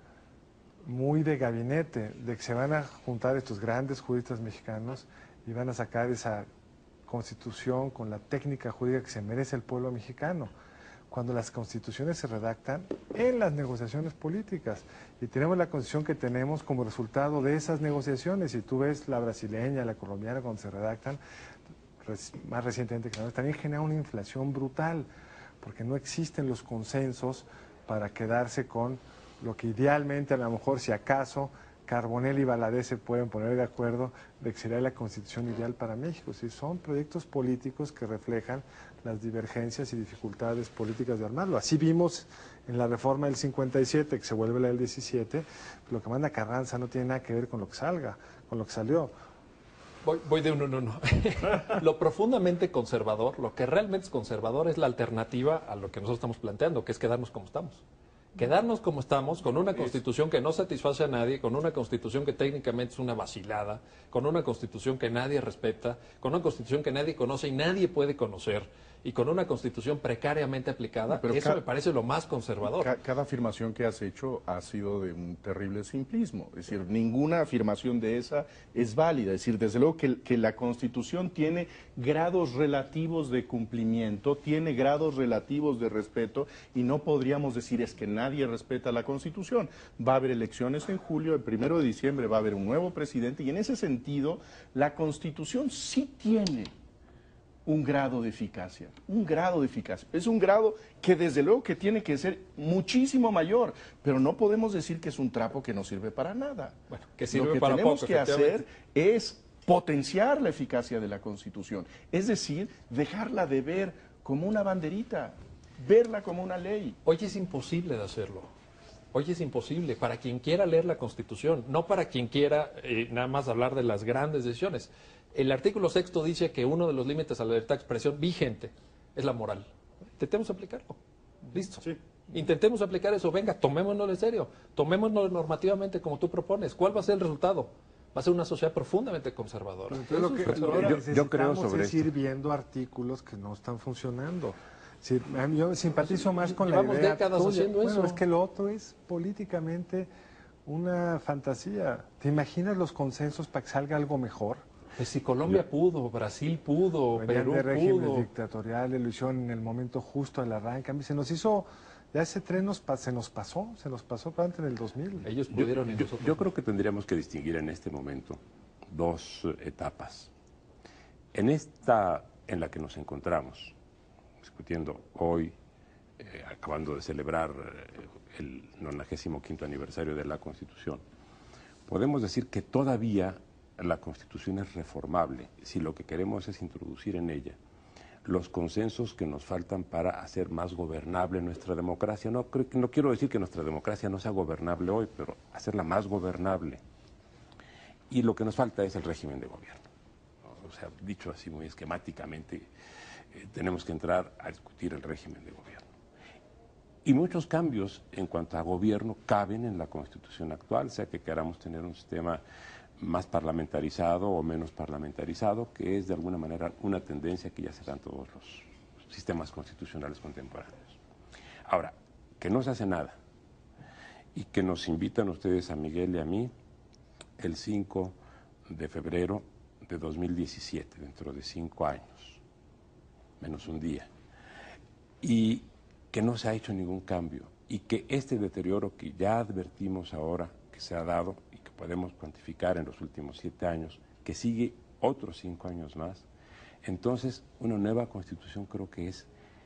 muy de gabinete, de que se van a juntar estos grandes juristas mexicanos y van a sacar esa constitución con la técnica jurídica que se merece el pueblo mexicano, cuando las constituciones se redactan en las negociaciones políticas. Y tenemos la constitución que tenemos como resultado de esas negociaciones. Y tú ves la brasileña, la colombiana, cuando se redactan, más recientemente que también genera una inflación brutal, porque no existen los consensos para quedarse con lo que idealmente, a lo mejor, si acaso, Carbonell y Valadez se pueden poner de acuerdo de que sería la constitución ideal para México. Sí, son proyectos políticos que reflejan las divergencias y dificultades políticas de armarlo. Así vimos en la reforma del cincuenta y siete, que se vuelve la del diecisiete, lo que manda Carranza no tiene nada que ver con lo que salga, con lo que salió. Voy, voy de uno en uno. Lo profundamente conservador, lo que realmente es conservador es la alternativa a lo que nosotros estamos planteando, que es quedarnos como estamos. Quedarnos como estamos, con una constitución que no satisface a nadie, con una constitución que técnicamente es una vacilada, con una constitución que nadie respeta, con una constitución que nadie conoce y nadie puede conocer, y con una constitución precariamente aplicada, Pero eso ca- me parece lo más conservador. Ca- Cada afirmación que has hecho ha sido de un terrible simplismo. Es decir, ninguna afirmación de esa es válida. Es decir, desde luego que, que la Constitución tiene grados relativos de cumplimiento, tiene grados relativos de respeto, y no podríamos decir es que nadie respeta la Constitución. Va a haber elecciones en julio, el primero de diciembre va a haber un nuevo presidente, y en ese sentido la Constitución sí tiene un grado de eficacia, un grado de eficacia. Es un grado que desde luego que tiene que ser muchísimo mayor, pero no podemos decir que es un trapo que no sirve para nada. Bueno, que sirve Lo que para tenemos poco, que hacer efectivamente. es potenciar la eficacia de la Constitución, es decir, dejarla de ver como una banderita, verla como una ley. Hoy es imposible de hacerlo. Hoy es imposible para quien quiera leer la Constitución, no para quien quiera eh, nada más hablar de las grandes decisiones. El artículo sexto dice que uno de los límites a la libertad de expresión vigente es la moral. Intentemos aplicarlo. Listo. Sí. Intentemos aplicar eso. Venga, tomémonos en serio. Tomémonos normativamente como tú propones. ¿Cuál va a ser el resultado? Va a ser una sociedad profundamente conservadora. Entonces, lo que, Eso es lo que yo- yo necesitamos creo sobre es esto. ir viendo artículos que no están funcionando. Sí, a mí yo simpatizo más con la Llevamos idea décadas tuya. haciendo Bueno, eso. es que lo otro es políticamente una fantasía. ¿Te imaginas los consensos para que salga algo mejor? Pues si Colombia pudo, Brasil pudo, Venían Perú de regímenes pudo. dictatoriales, lo hicieron en el momento justo al arranque. A mí se nos hizo, ya ese tren nos, pa- se nos pasó, se nos pasó para antes en el dos mil. Ellos Yo, pudieron y yo- nosotros yo no. creo que tendríamos que distinguir en este momento dos eh, etapas. En esta en la que nos encontramos, discutiendo hoy, eh, acabando de celebrar eh, el noventa y cinco aniversario de la Constitución, podemos decir que todavía la Constitución es reformable si lo que queremos es introducir en ella los consensos que nos faltan para hacer más gobernable nuestra democracia. No, creo que- no quiero decir que nuestra democracia no sea gobernable hoy, pero hacerla más gobernable. Y lo que nos falta es el régimen de gobierno. ¿No? O sea, dicho así muy esquemáticamente, eh, tenemos que entrar a discutir el régimen de gobierno. Y muchos cambios en cuanto a gobierno caben en la Constitución actual, sea que queramos tener un sistema más parlamentarizado o menos parlamentarizado, que es de alguna manera una tendencia que ya se da en todos los sistemas constitucionales contemporáneos. Ahora, que no se hace nada y que nos invitan ustedes a Miguel y a mí el cinco de febrero de dos mil diecisiete, dentro de cinco años, menos un día, y que no se ha hecho ningún cambio y que este deterioro que ya advertimos ahora que se ha dado y que podemos cuantificar en los últimos siete años, que sigue otros cinco años más, entonces una nueva Constitución creo que es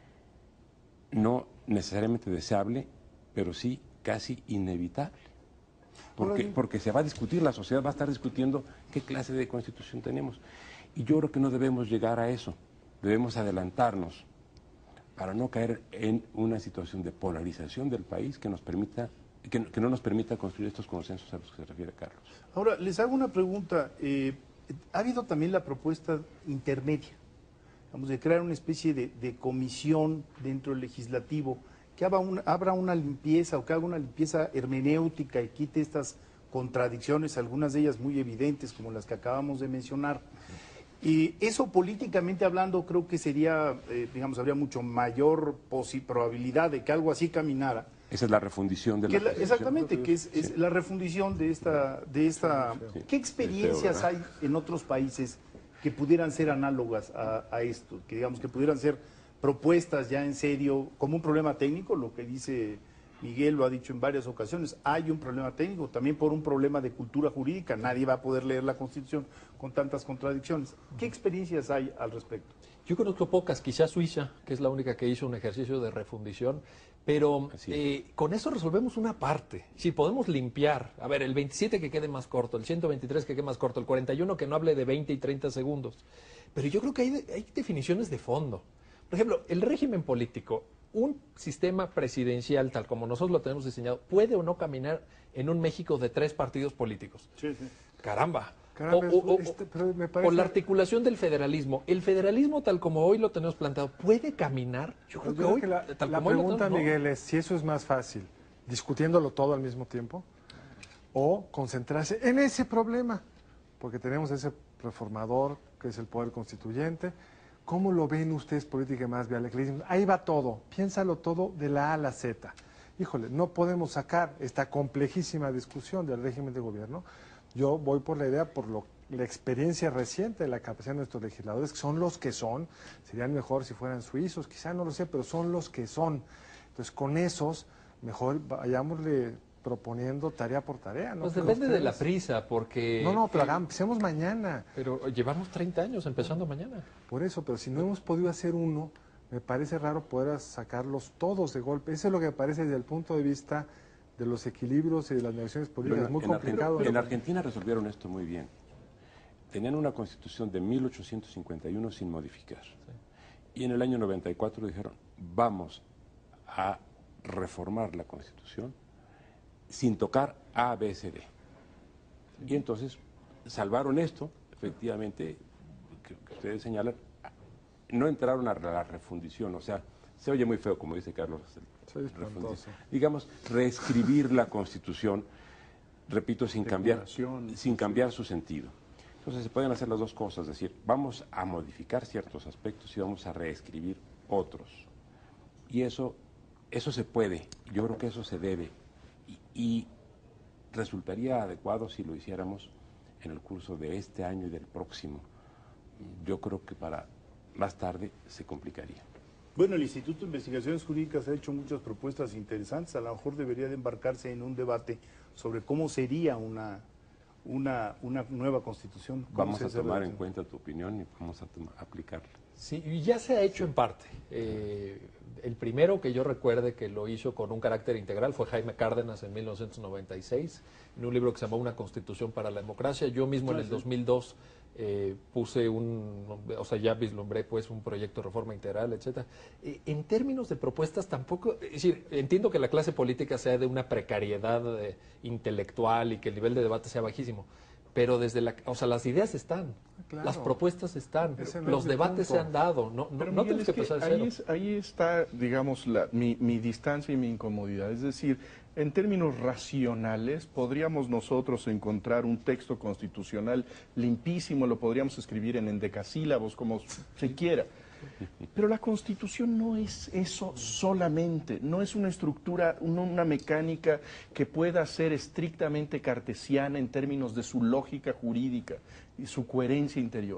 no necesariamente deseable, pero sí casi inevitable. Porque, porque se va a discutir, la sociedad va a estar discutiendo qué clase de Constitución tenemos. Y yo creo que no debemos llegar a eso, debemos adelantarnos para no caer en una situación de polarización del país que nos permita que, que no nos permita construir estos consensos a los que se refiere Carlos. Ahora, les hago una pregunta. Eh, ha habido también la propuesta intermedia, vamos, de crear una especie de, de comisión dentro del legislativo que haga una, abra una limpieza o que haga una limpieza hermenéutica y quite estas contradicciones, algunas de ellas muy evidentes, como las que acabamos de mencionar. Y eso políticamente hablando creo que sería, eh, digamos, habría mucho mayor posi- probabilidad de que algo así caminara. Esa es la refundición de Que la la- Constitución. exactamente, que es, es la refundición de esta, de esta. Sí. ¿Qué experiencias Feo, hay en otros países que pudieran ser análogas a, a esto? Que digamos que pudieran ser propuestas ya en serio, como un problema técnico, lo que dice Miguel lo ha dicho en varias ocasiones, hay un problema técnico, también por un problema de cultura jurídica, nadie va a poder leer la Constitución con tantas contradicciones. ¿Qué experiencias hay al respecto? Yo conozco pocas, quizás Suiza, que es la única que hizo un ejercicio de refundición, pero eh, con eso resolvemos una parte. Si podemos limpiar, a ver, el veintisiete que quede más corto, el ciento veintitrés que quede más corto, el cuarenta y uno que no hable de veinte y treinta segundos. Pero yo creo que hay, hay definiciones de fondo. Por ejemplo, el régimen político, un sistema presidencial tal como nosotros lo tenemos diseñado, ¿puede o no caminar en un México de tres partidos políticos? Sí, sí. Caramba. Caramba, o, o, este, pero me parece... o la articulación del federalismo. El federalismo tal como hoy lo tenemos planteado, ¿puede caminar? Yo creo Yo que creo hoy, que la, tal la como hoy lo pregunta, tenemos, no. Miguel, es si eso es más fácil, discutiéndolo todo al mismo tiempo, o concentrarse en ese problema, porque tenemos ese reformador, que es el poder constituyente. ¿Cómo lo ven ustedes política más viable? Que le dicen, ahí va todo, piénsalo todo de la A a la Z. Híjole, no podemos sacar esta complejísima discusión del régimen de gobierno. Yo voy por la idea, por lo, la experiencia reciente de la capacidad de nuestros legisladores, que son los que son, serían mejor si fueran suizos, quizá no lo sé, pero son los que son. Entonces, con esos, mejor vayámosle proponiendo tarea por tarea, ¿no? Pues Pero depende de la ustedes- prisa, porque... No, no, pero eh, hagamos, empecemos mañana. Pero llevamos treinta años empezando mañana. Por eso, pero si no hemos podido hacer uno, me parece raro poder sacarlos todos de golpe. Eso es lo que me parece desde el punto de vista de los equilibrios y de las negociaciones políticas. Pero Es muy en complicado. Argen- en ¿no? Argentina resolvieron esto muy bien. Tenían una constitución de mil ochocientos cincuenta y uno sin modificar. Y en el año noventa y cuatro dijeron, vamos a reformar la constitución sin tocar A, B, C, D. Y entonces salvaron esto, efectivamente, que, que ustedes señalan, no entraron a la refundición, o sea, se oye muy feo, como dice Carlos, Soy refundición. espantoso. Digamos, reescribir la constitución, repito, sin cambiar, Depuración, sin cambiar su sentido. Entonces se pueden hacer las dos cosas, es decir, vamos a modificar ciertos aspectos y vamos a reescribir otros. Y eso, eso se puede, yo creo que eso se debe. Y, y resultaría adecuado si lo hiciéramos en el curso de este año y del próximo. Yo creo que para más tarde se complicaría. Bueno, el Instituto de Investigaciones Jurídicas ha hecho muchas propuestas interesantes. A lo mejor debería de embarcarse en un debate sobre cómo sería una, una, una nueva constitución. ¿Cómo Vamos se a hace tomar la- en cuenta tu opinión y vamos a toma- aplicarla. Sí, y ya se ha hecho en parte. Eh, el primero que yo recuerde que lo hizo con un carácter integral fue Jaime Cárdenas en mil novecientos noventa y seis, en un libro que se llamó Una Constitución para la Democracia. Yo mismo en el dos mil dos eh, puse un, o sea, ya vislumbré pues un proyecto de reforma integral, etcétera. Eh, en términos de propuestas tampoco, es decir, entiendo que la clase política sea de una precariedad eh, intelectual y que el nivel de debate sea bajísimo. Pero desde la, o sea, las ideas están, Claro. las propuestas están, Ese no los es mi debates punto. se han dado, no, no, Pero, no Miguel, tenemos es que empezar de ahí, cero. es- ahí está, digamos, la- mi, mi distancia y mi incomodidad. Es decir, en términos racionales, podríamos nosotros encontrar un texto constitucional limpísimo, lo podríamos escribir en endecasílabos, como se quiera. Pero la Constitución no es eso solamente, no es una estructura, una, una mecánica que pueda ser estrictamente cartesiana en términos de su lógica jurídica y su coherencia interior.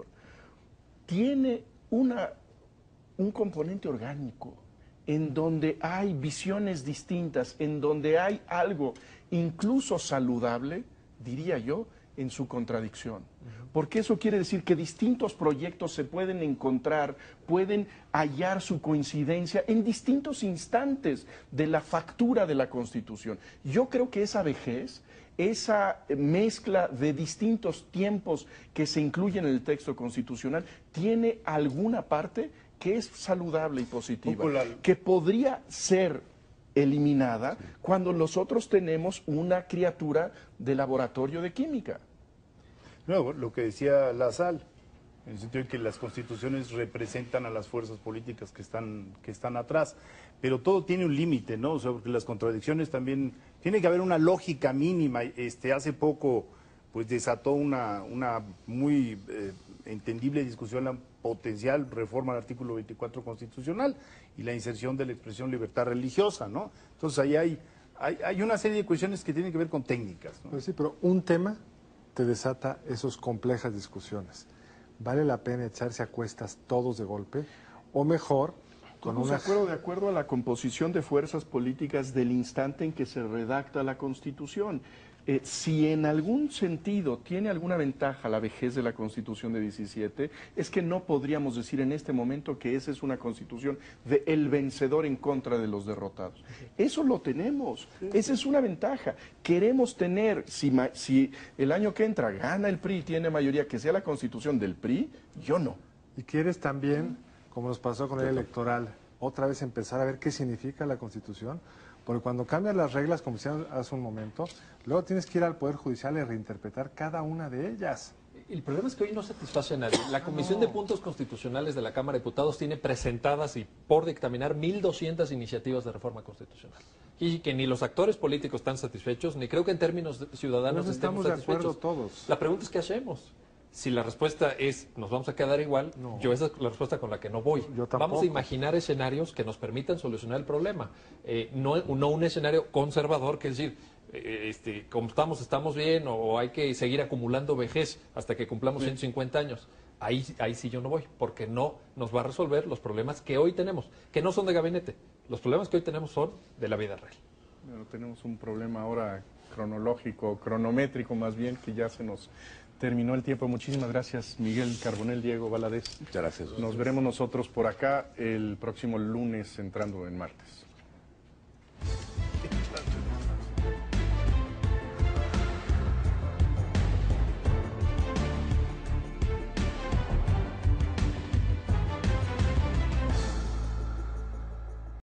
Tiene una, un componente orgánico en donde hay visiones distintas, en donde hay algo incluso saludable, diría yo, en su contradicción. Porque eso quiere decir que distintos proyectos se pueden encontrar, pueden hallar su coincidencia en distintos instantes de la factura de la Constitución. Yo creo que esa vejez, esa mezcla de distintos tiempos que se incluyen en el texto constitucional, tiene alguna parte que es saludable y positiva, Poco la- que podría ser eliminada cuando nosotros tenemos una criatura de laboratorio de química. No, lo que decía La Sal, en el sentido de que las constituciones representan a las fuerzas políticas que están, que están atrás, pero todo tiene un límite, ¿no? O sea, porque las contradicciones también, tiene que haber una lógica mínima. Este, hace poco, pues desató una, una muy eh, entendible discusión la potencial reforma del artículo veinticuatro constitucional y la inserción de la expresión libertad religiosa, ¿no? Entonces ahí hay, hay, hay una serie de cuestiones que tienen que ver con técnicas, ¿no? Pues sí, pero un tema te desata esas complejas discusiones. ¿Vale la pena echarse a cuestas todos de golpe? O mejor, con Estamos de una... acuerdo, de acuerdo a la composición de fuerzas políticas del instante en que se redacta la Constitución. Eh, si en algún sentido tiene alguna ventaja la vejez de la Constitución de diecisiete, es que no podríamos decir en este momento que esa es una Constitución de el vencedor en contra de los derrotados. Eso lo tenemos, esa es una ventaja. Queremos tener, si, ma- si el año que entra gana el P R I y tiene mayoría, que sea la Constitución del P R I, yo no. Y quieres también, como nos pasó con el electoral, otra vez empezar a ver qué significa la Constitución, porque cuando cambian las reglas, como decían hace un momento, luego tienes que ir al Poder Judicial y reinterpretar cada una de ellas. El problema es que hoy no satisface a nadie. La Comisión de Puntos Constitucionales de la Cámara de Diputados tiene presentadas y por dictaminar mil doscientas iniciativas de reforma constitucional. Y que ni los actores políticos están satisfechos, ni creo que en términos de- ciudadanos Pues estemos estamos de acuerdo satisfechos. todos. La pregunta es ¿qué hacemos? Si la respuesta es nos vamos a quedar igual, No. yo esa es la respuesta con la que no voy. Yo tampoco. Vamos a imaginar escenarios que nos permitan solucionar el problema. Eh, no, no un escenario conservador, que es decir, eh, este, como estamos, estamos bien, o hay que seguir acumulando vejez hasta que cumplamos ciento cincuenta años. Ahí, ahí sí yo no voy, porque no nos va a resolver los problemas que hoy tenemos, que no son de gabinete. Los problemas que hoy tenemos son de la vida real. Bueno, tenemos un problema ahora cronológico, cronométrico más bien, que ya se nos terminó el tiempo. Muchísimas gracias, Miguel Carbonell, Diego Valadez. Muchas gracias. Nos veremos nosotros por acá el próximo lunes entrando en martes.